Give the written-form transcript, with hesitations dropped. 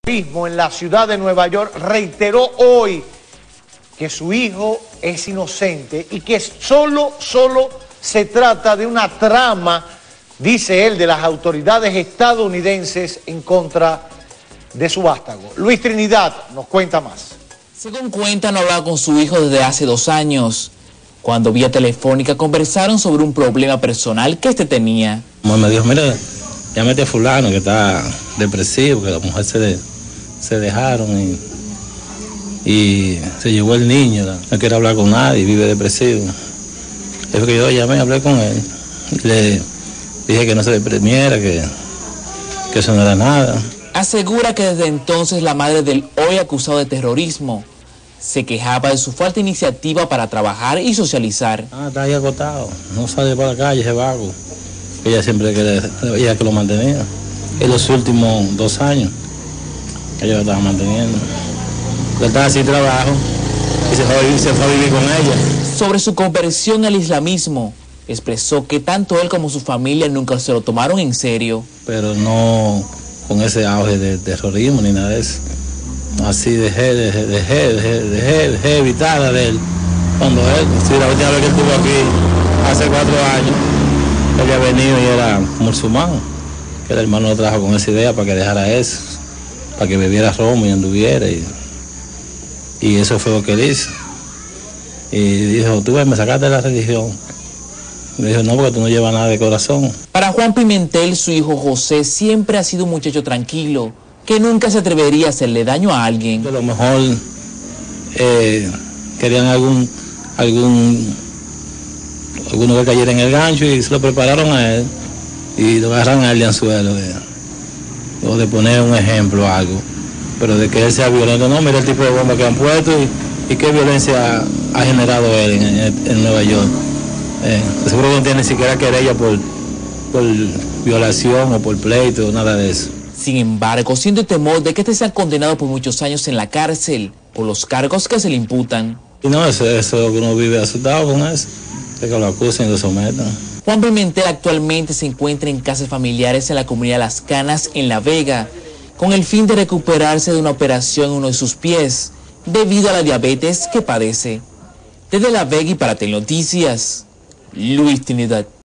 En la ciudad de Nueva York reiteró hoy que su hijo es inocente y que solo se trata de una trama, dice él, de las autoridades estadounidenses en contra de su vástago. Luis Trinidad nos cuenta más. Según cuenta, no hablaba con su hijo desde hace 2 años, cuando vía telefónica conversaron sobre un problema personal que este tenía. Me dijo, mira, llámate a fulano que está depresivo, que la mujer se dejaron y se llevó el niño, no quiere hablar con nadie, vive depresivo. Eso que yo llamé, hablé con él, le dije que no se deprimiera, que eso no era nada. Asegura que desde entonces la madre del hoy acusado de terrorismo se quejaba de su falta de iniciativa para trabajar y socializar. Está ahí agotado, no sale para la calle, es vago. Ella siempre ella que lo mantenía. En los últimos 2 años, ella lo estaba manteniendo. Él estaba sin trabajo y se fue a vivir con ella. Sobre su conversión al islamismo, expresó que tanto él como su familia nunca se lo tomaron en serio. Pero no con ese auge de terrorismo ni nada de eso. Así dejé evitar de él. Cuando él, la última vez que estuvo aquí, hace 4 años, él había venido y era musulmán, que el hermano lo trajo con esa idea para que dejara eso, para que bebiera romo y anduviera, y eso fue lo que él hizo. Y dijo, tú me sacaste de la religión. Me dijo, no, porque tú no llevas nada de corazón. Para Juan Pimentel, su hijo José siempre ha sido un muchacho tranquilo, que nunca se atrevería a hacerle daño a alguien. A lo mejor querían alguno que cayera en el gancho y se lo prepararon a él y lo agarraron a él de anzuelo, o de poner un ejemplo o algo, pero de que él sea violento, no, mira el tipo de bomba que han puesto y qué violencia ha generado él en Nueva York. Seguro que no tiene ni siquiera querella por violación o por pleito o nada de eso. Sin embargo, siente temor de que este sea condenado por muchos años en la cárcel por los cargos que se le imputan. Y no, eso es que uno vive asustado con eso, de que lo acusen y lo sometan. Juan Pimentel actualmente se encuentra en casas familiares en la comunidad de Las Canas, en La Vega, con el fin de recuperarse de una operación en uno de sus pies, debido a la diabetes que padece. Desde La Vega y para Telenoticias, Luis Trinidad.